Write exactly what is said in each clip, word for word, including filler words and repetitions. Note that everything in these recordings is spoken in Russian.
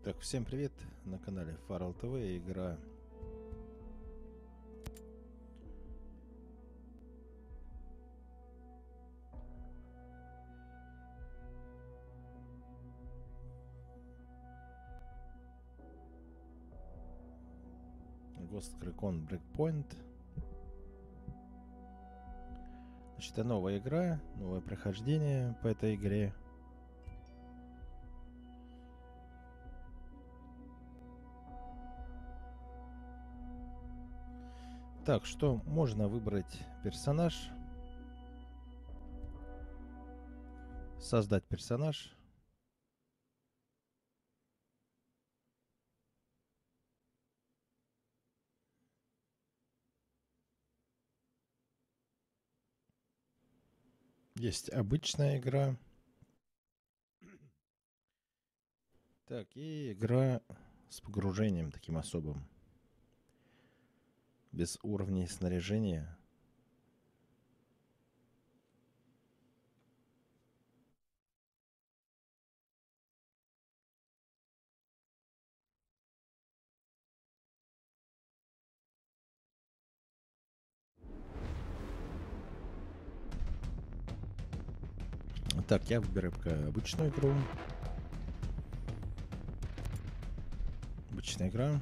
Так, всем привет, на канале Фарал ТВ, игра Ghost Recon Breakpoint. Значит, это новая игра, новое прохождение по этой игре. Так, что можно выбрать персонаж, создать персонаж. Есть обычная игра. Так, и игра с погружением таким особым. Без уровней снаряжения. Так, я выбираю пока обычную игру. Обычная игра.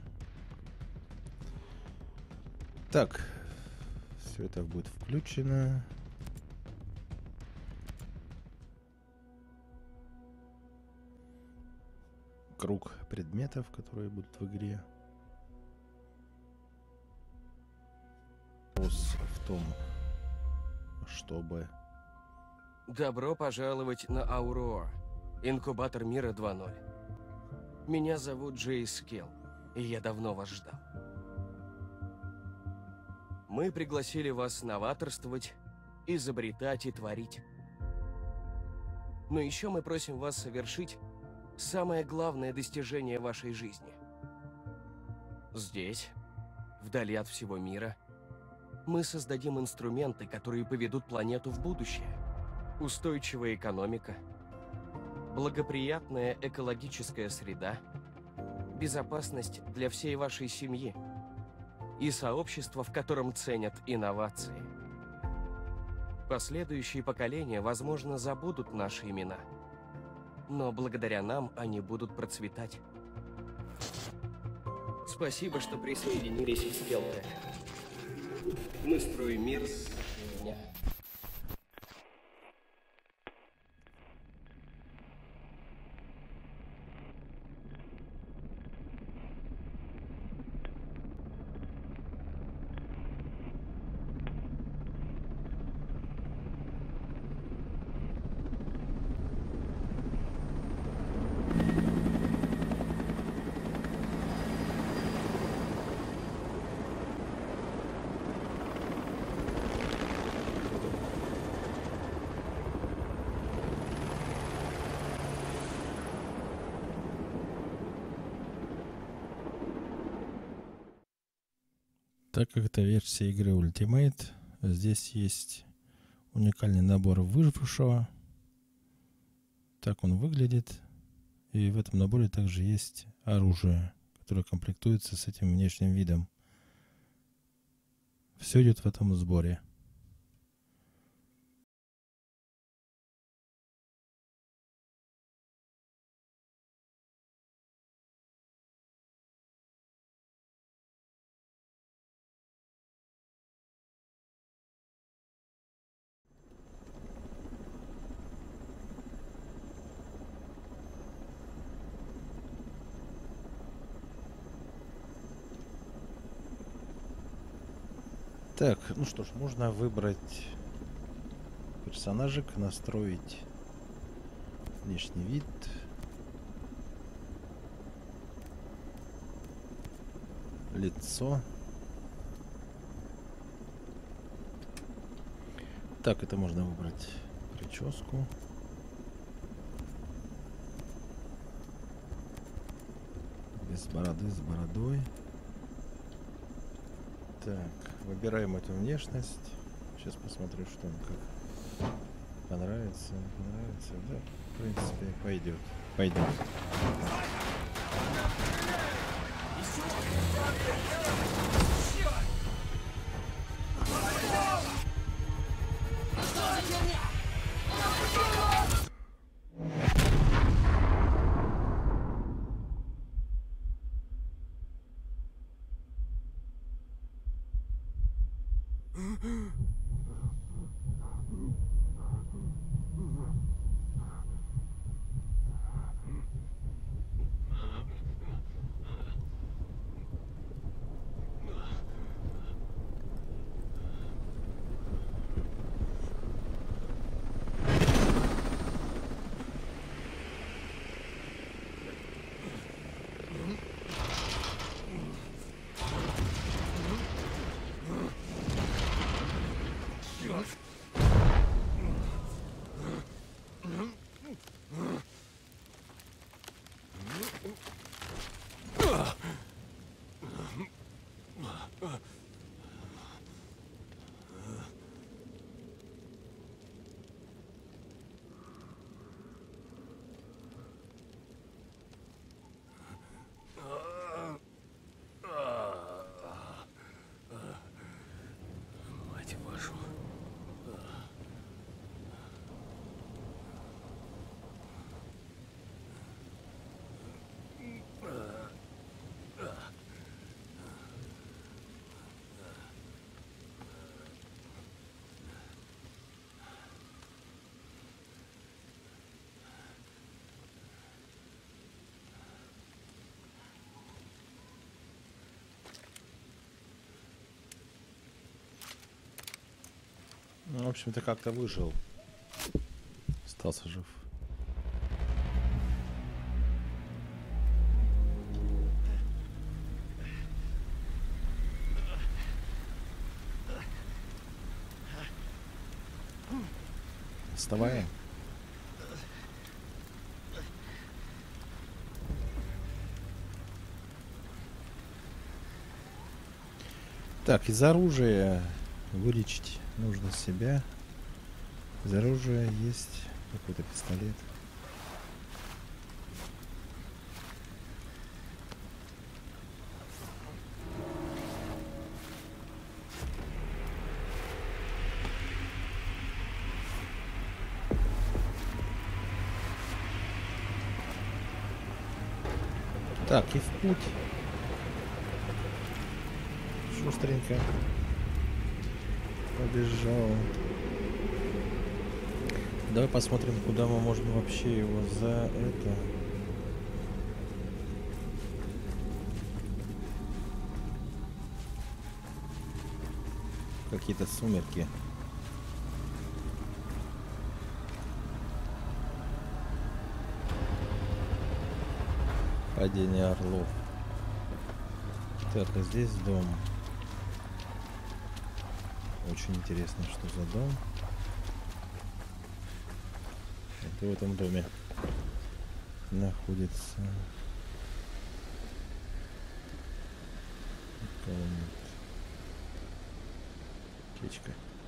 Так, все это будет включено. Круг предметов, которые будут в игре. Вопрос в том, чтобы... Добро пожаловать на Ауроа, инкубатор мира два ноль. Меня зовут Джей Скелл, и я давно вас ждал. Мы пригласили вас новаторствовать, изобретать и творить. Но еще мы просим вас совершить самое главное достижение вашей жизни. Здесь, вдали от всего мира, мы создадим инструменты, которые поведут планету в будущее. Устойчивая экономика, благоприятная экологическая среда, безопасность для всей вашей семьи и сообщество, в котором ценят инновации. Последующие поколения, возможно, забудут наши имена, но благодаря нам они будут процветать. Спасибо, что присоединились к Скелте. Мы строим мир с дня. Так как это версия игры Ultimate, здесь есть уникальный набор выжившего. Так он выглядит. И в этом наборе также есть оружие, которое комплектуется с этим внешним видом. Все идет в этом сборе. Так, ну что ж, можно выбрать персонажик, настроить внешний вид. Лицо. Так, это можно выбрать прическу. Без бороды, с бородой. Так, выбираем эту внешность. Сейчас посмотрю, что он как. Понравится, понравится. Да, в принципе, пойдет. Пойдет. Мать вашу. Ну, в общем-то, как-то выжил. Остался жив. Вставай. Так, из оружия вылечить нужно себя. Из оружия есть какой-то пистолет. Так, и в путь. Шустренько побежал. Давай посмотрим, куда мы можем вообще его за это. Какие-то сумерки. Падение орлов. Так, а здесь дом. Очень интересно, что за дом. Это в этом доме находится. Печка.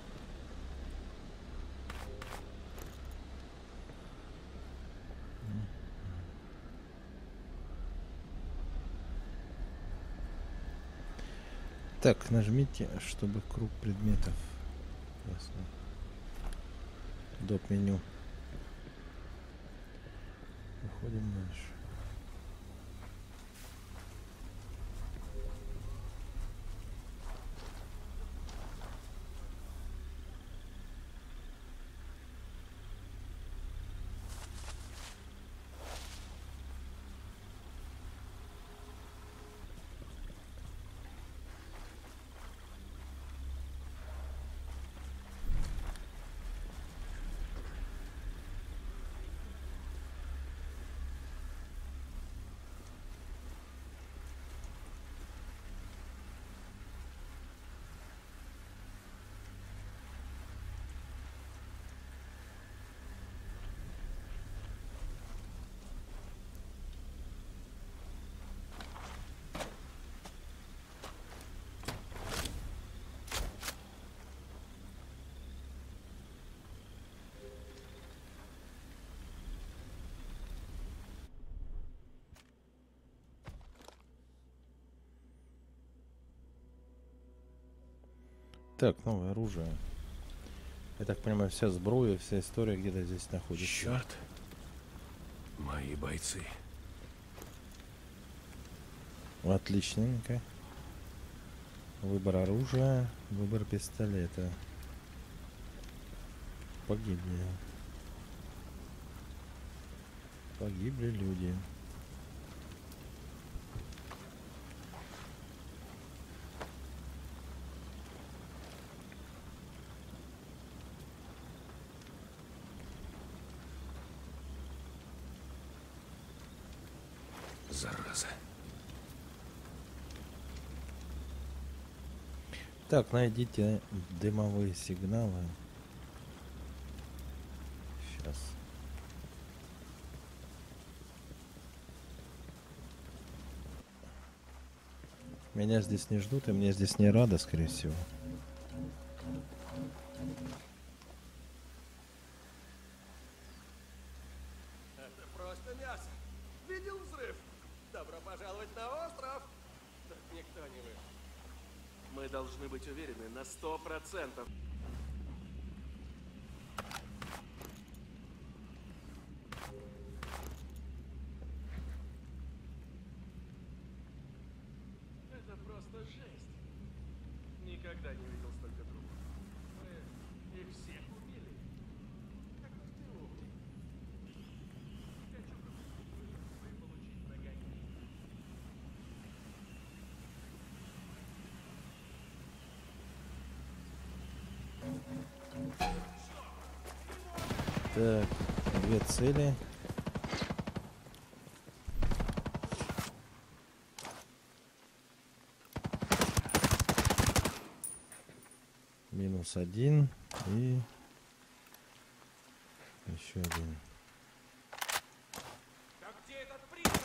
Так, нажмите, чтобы круг предметов. Ясно. Доп. Меню. Выходим дальше. Так, новое оружие. Я так понимаю, вся сброя, вся история где-то здесь находится. Черт. Мои бойцы. Отличненько. Выбор оружия, выбор пистолета. Погибли. Погибли люди. Зараза. Так, найдите дымовые сигналы. Сейчас. Меня здесь не ждут, и мне здесь не рады, скорее всего. Это просто мясо. Видел взрыв? Добро пожаловать на остров. Тут никто не выжил. Мы должны быть уверены на сто процентов. Это просто жесть. Никогда не видел столько трупов. Мы их всех убили. Какой ты умный. Хочу просто получить нагоняй. Так, две цели. Минус один и еще один. Да где этот призрак?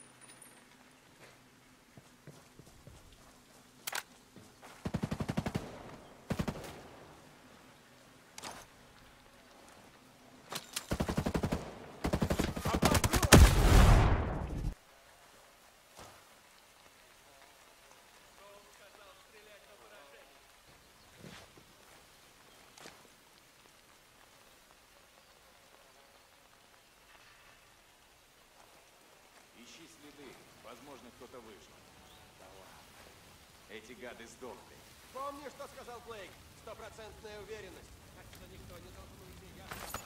Ищи следы. Возможно, кто-то выжил. Да ладно. Эти гады сдохли. Помни, что сказал Блейк? Стопроцентная уверенность. Так что никто не должен уйти, ясно?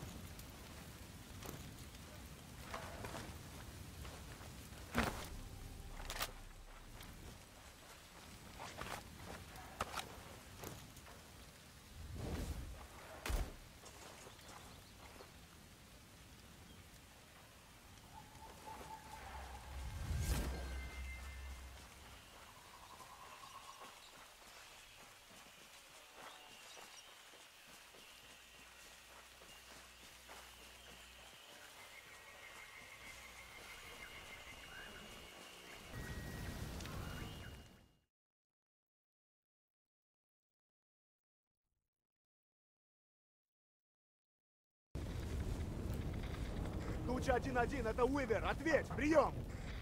Туча один один, это Уивер, ответь, прием!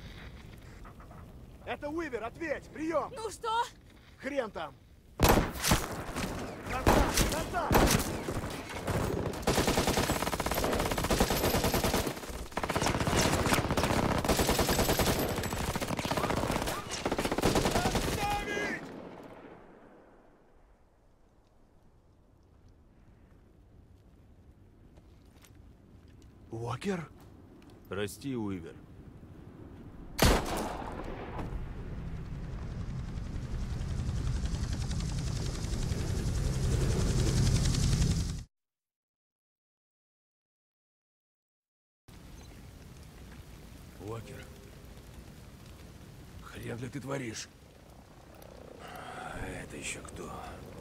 Это Уивер, ответь, прием! Ну что? Хрен там! Назад, назад! Отставить! Уокер? Прости, Уивер. Уокер. Хрен ли ты творишь? Это еще кто?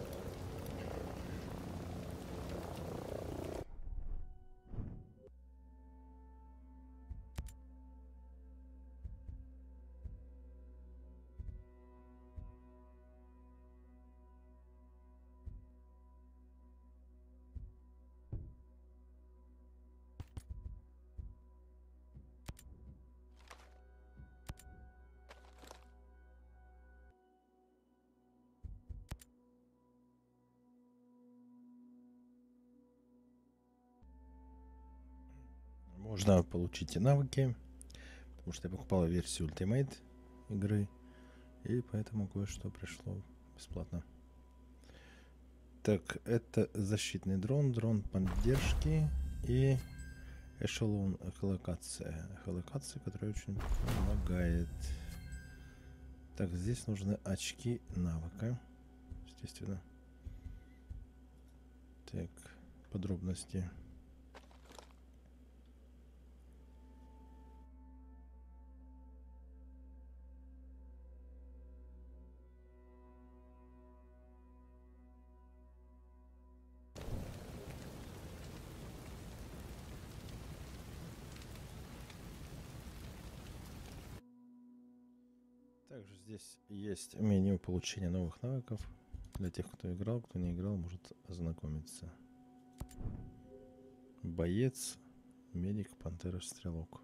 Можно получить и навыки, потому что я покупал версию Ultimate игры, и поэтому кое-что пришло бесплатно. Так, это защитный дрон, дрон поддержки и эшелон эхолокация. Эхолокация, которая очень помогает. Так, здесь нужны очки навыка, естественно. Так, подробности. Также здесь есть меню получения новых навыков. Для тех, кто играл, кто не играл, может ознакомиться. Боец, медик, пантера, стрелок.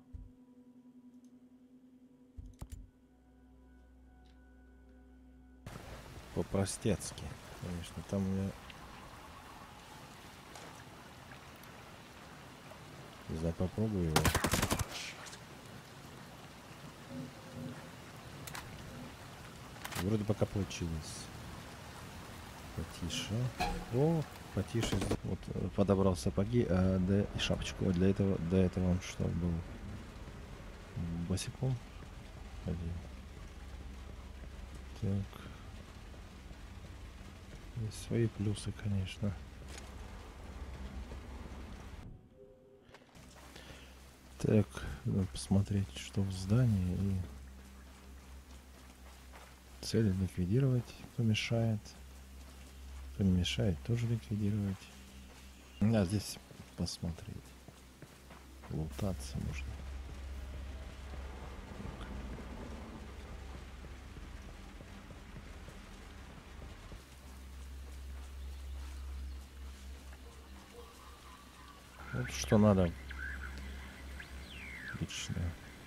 По-простецки, конечно. Там у меня... Не знаю, попробую его. Вроде пока получилось. Потише. О, потише. Вот подобрал сапоги, а да, и шапочку. Для этого, до этого он что был? Босиком? Один. Так. Есть свои плюсы, конечно. Так, надо посмотреть, что в здании. И цели ликвидировать, кто мешает. Кто не мешает, тоже ликвидировать. А здесь посмотреть. Лутаться можно. Вот что надо. Лично.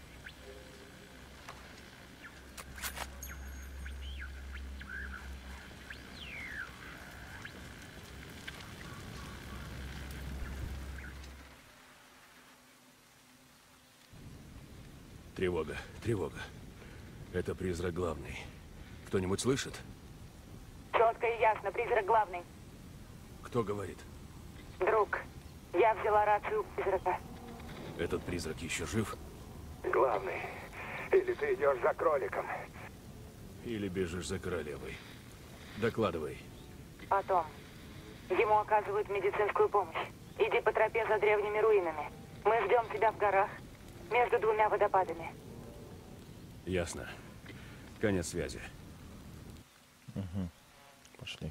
Тревога, тревога. Это призрак главный. Кто-нибудь слышит? Четко и ясно, призрак главный. Кто говорит? Друг, я взяла рацию у призрака. Этот призрак еще жив? Главный. Или ты идешь за кроликом? Или бежишь за королевой? Докладывай. Потом. Ему оказывают медицинскую помощь. Иди по тропе за древними руинами. Мы ждем тебя в горах, между двумя водопадами. Ясно. Конец связи. Угу. Пошли.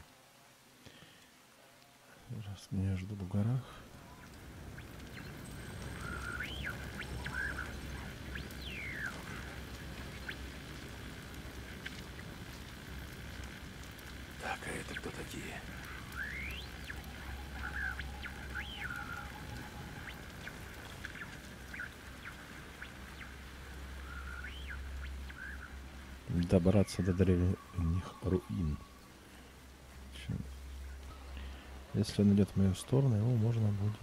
Раз меня жду в горах. Так, а это кто такие? Добраться до древних руин. Чем? Если он идет в мою сторону, его можно будет...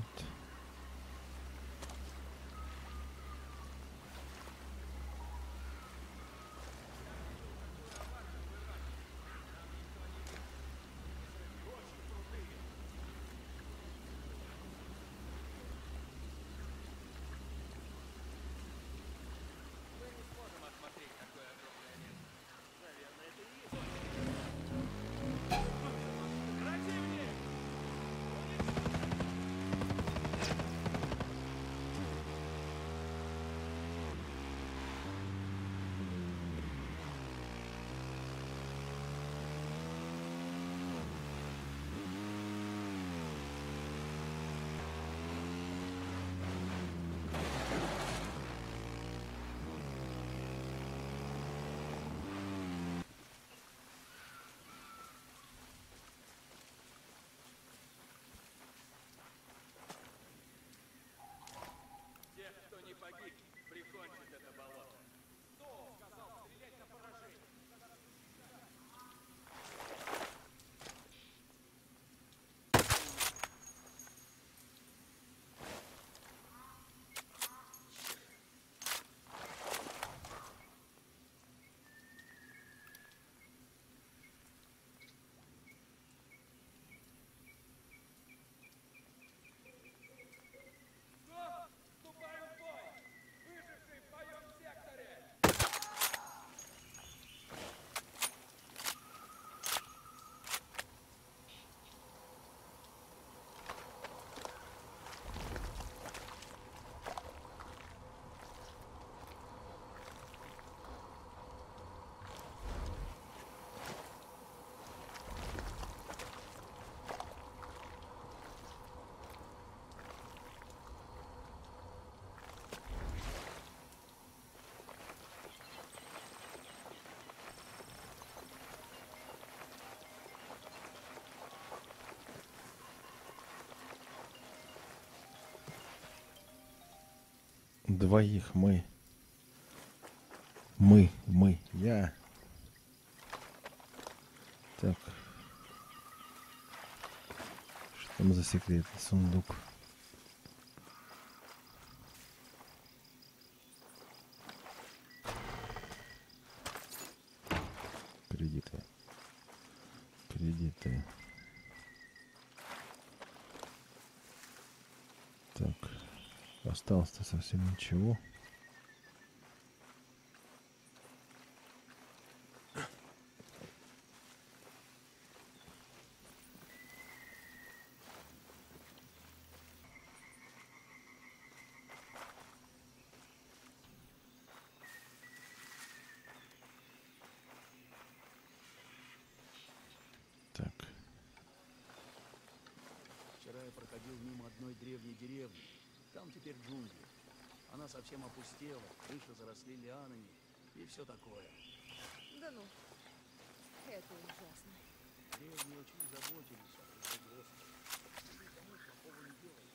двоих мы. Мы, мы, я. Так. Что там за секретный сундук? Кредиты. Кредиты. Так. Осталось-то совсем ничего. Так. Вчера я проходил мимо одной древней деревни. Там теперь джунгли. Она совсем опустела, крыши заросли лианами и все такое. Да ну, это ужасно. Древние очень заботились о производстве. Никому плохого не делали.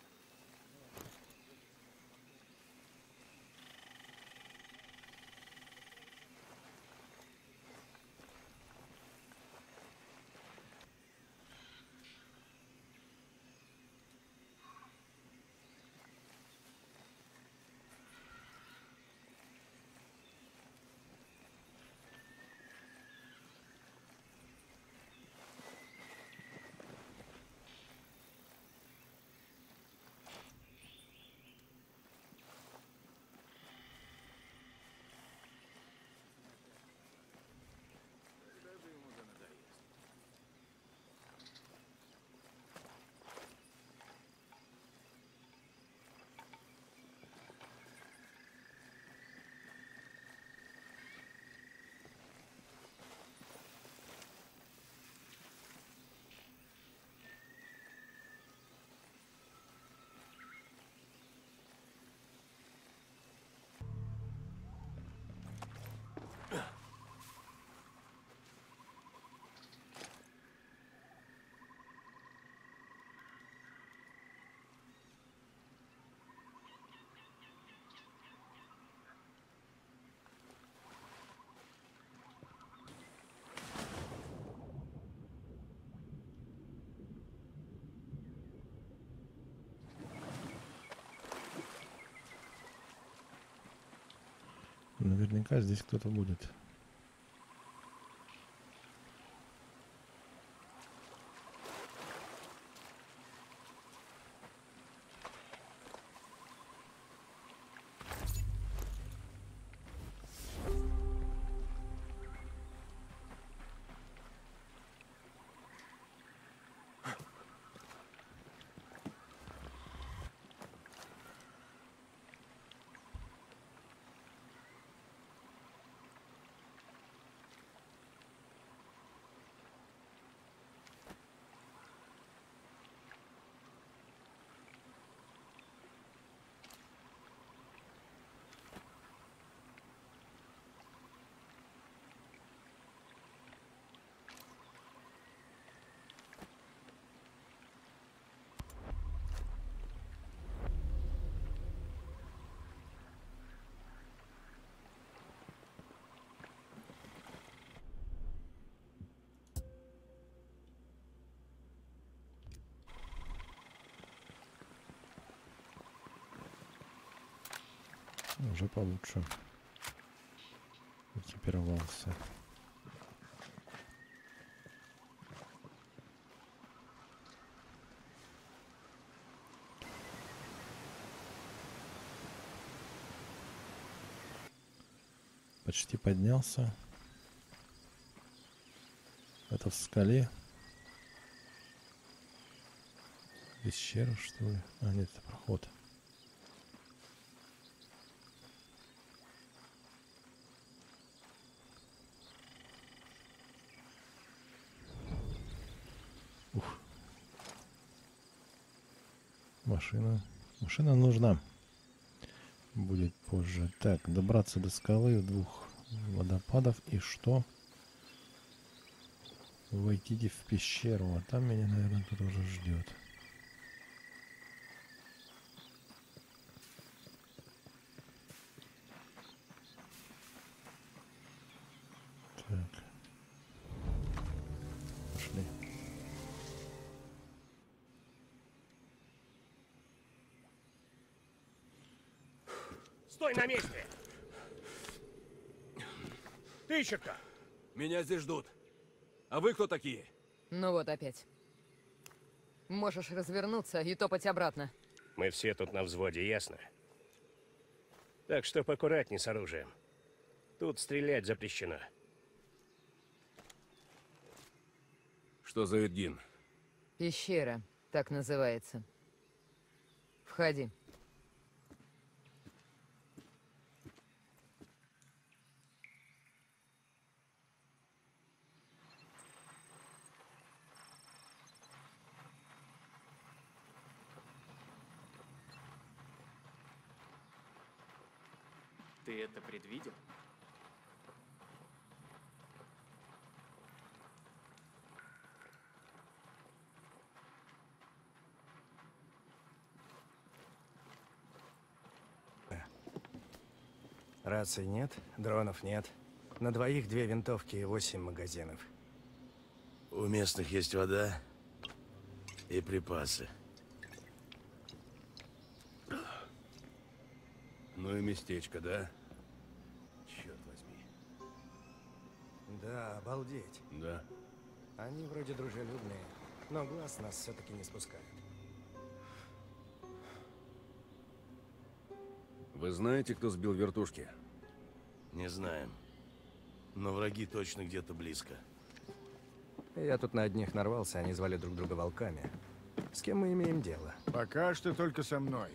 Наверняка здесь кто-то будет. Уже получше. Экипировался. Почти поднялся. Это в скале. Пещера, что ли? А, нет, это проход. Ух. Машина. Машина нужна. Будет позже. Так, добраться до скалы, двух водопадов. И что? Войдите в пещеру. А там меня, наверное, кто-то уже ждет. Стой на месте! Ты еще кто? Меня здесь ждут. А вы кто такие? Ну вот опять. Можешь развернуться и топать обратно. Мы все тут на взводе, ясно? Так что поаккуратней с оружием. Тут стрелять запрещено. Что за Эдгин? Пещера, так называется. Входи. Ты это предвидел? Раций нет, дронов нет. На двоих две винтовки и восемь магазинов. У местных есть вода и припасы. Ну и местечко, да? Черт возьми. Да, обалдеть. Да. Они вроде дружелюбные, но глаз нас все-таки не спускают. Вы знаете, кто сбил вертушки? Не знаем. Но враги точно где-то близко. Я тут на одних нарвался, они звали друг друга волками. С кем мы имеем дело? Пока что только со мной.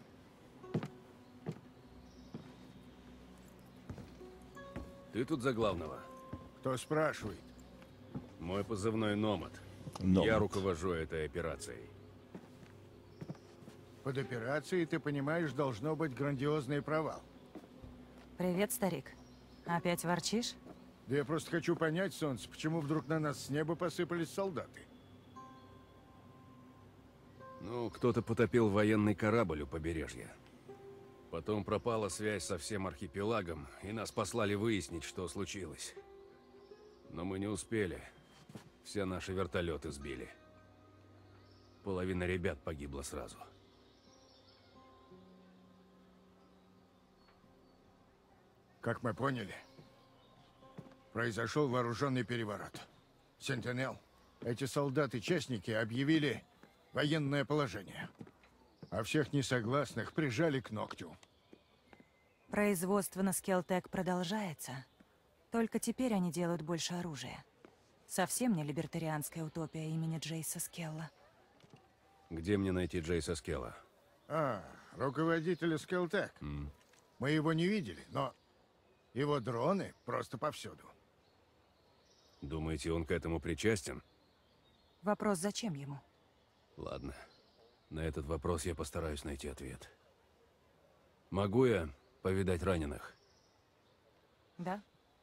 Ты тут за главного? Кто спрашивает? Мой позывной Номад. Номад. Я руковожу этой операцией. Под операцией, ты понимаешь, должно быть грандиозный провал. Привет, старик. Опять ворчишь? Да я просто хочу понять, Солнце, почему вдруг на нас с неба посыпались солдаты? Ну, кто-то потопил военный корабль у побережья. Потом пропала связь со всем архипелагом, и нас послали выяснить, что случилось. Но мы не успели. Все наши вертолеты сбили. Половина ребят погибла сразу. Как мы поняли, произошел вооруженный переворот. Сентинел, эти солдаты-частники объявили военное положение. А всех несогласных прижали к ногтю. Производство на Скелтек продолжается. Только теперь они делают больше оружия. Совсем не либертарианская утопия имени Джейса Скелла. Где мне найти Джейса Скелла? А, руководителя Скелтек. Mm. Мы его не видели, но его дроны просто повсюду. Думаете, он к этому причастен? Вопрос, зачем ему? Ладно. На этот вопрос я постараюсь найти ответ. Могу я повидать раненых? Да.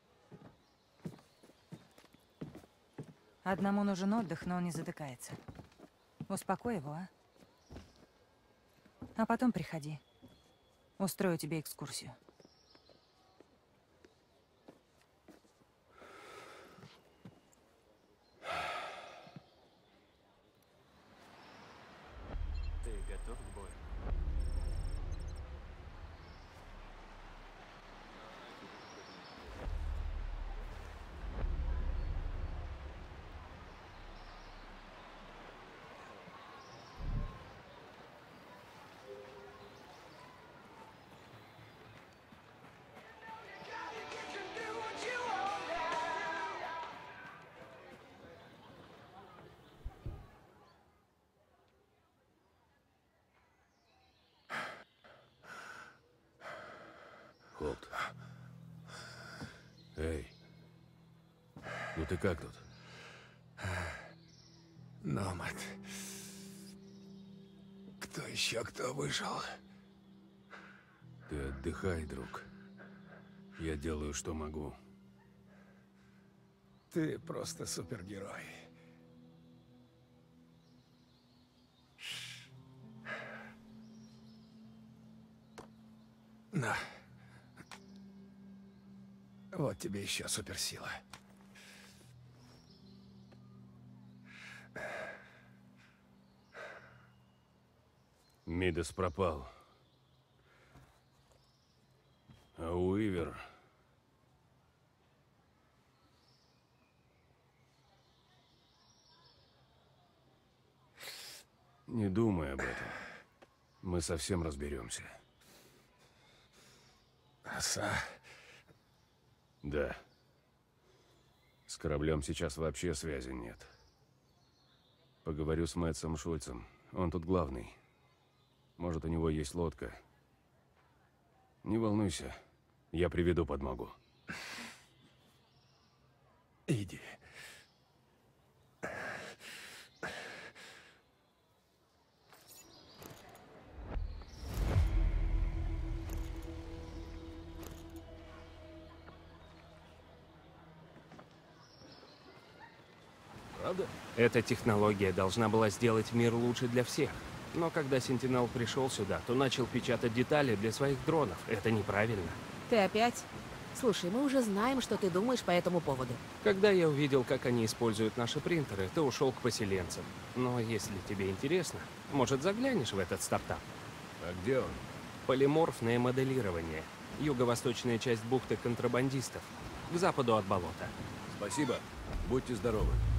Одному нужен отдых, но он не затыкается. Успокой его, а? А потом приходи. Устрою тебе экскурсию. Ты готов к бою? Холт. Эй. Ну ты как тут? Номад. Кто еще кто выжил? Ты отдыхай, друг. Я делаю, что могу. Ты просто супергерой. На. Вот тебе еще суперсила. Мидас пропал. Уивер. Не думай об этом. Мы совсем разберемся. Оса? Да. С кораблем сейчас вообще связи нет. Поговорю с Мэтсом Шульцем. Он тут главный. Может, у него есть лодка. Не волнуйся. Я приведу подмогу. Иди. Правда? Эта технология должна была сделать мир лучше для всех. Но когда Сентинел пришел сюда, то начал печатать детали для своих дронов. Это неправильно. Ты опять? Слушай, мы уже знаем, что ты думаешь по этому поводу. Когда я увидел, как они используют наши принтеры, то ушел к поселенцам. Но если тебе интересно, может, заглянешь в этот стартап? А где он? Полиморфное моделирование. Юго-восточная часть бухты контрабандистов. К западу от болота. Спасибо. Будьте здоровы.